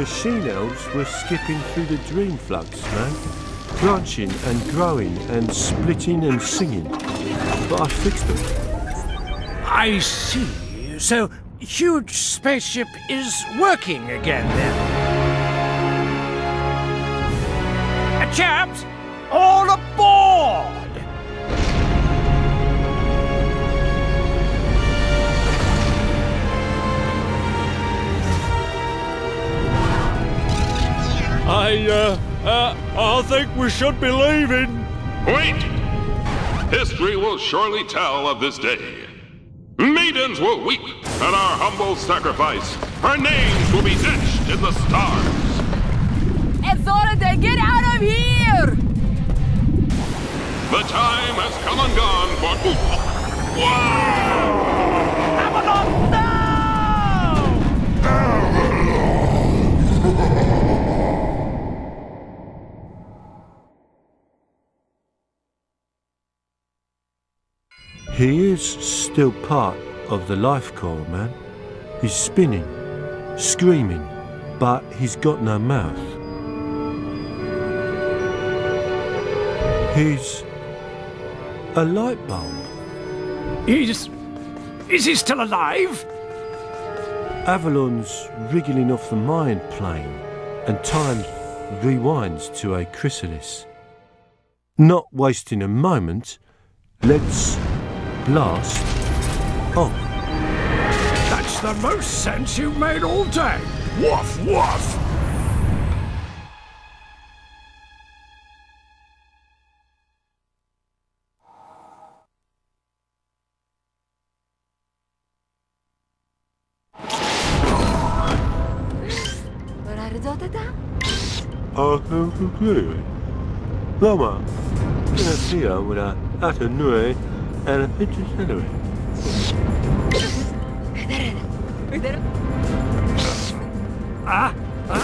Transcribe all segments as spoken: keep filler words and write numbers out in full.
machine elves were skipping through the dream flux, man. Branching and growing and splitting and singing. But I fixed them. I see. So, huge spaceship is working again then. Uh, chaps, all aboard! I, uh, uh, I think we should be leaving. Wait! History will surely tell of this day. Maidens will weep at our humble sacrifice. Our names will be etched in the stars. Authority, get out of here! The time has come and gone for... Avalon, no! He is still part of the life core, man. He's spinning, screaming, but he's got no mouth. He's a light bulb. He's... is he still alive? Avalon's wriggling off the mind plane, and time rewinds to a chrysalis. Not wasting a moment, let's blast off. That's the most sense you've made all day. Woof, woof. Oh, okay. Lama, kena siya mula ata nui and a picture celery. Ah, ah.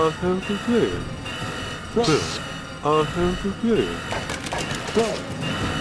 I have to do. I have to do.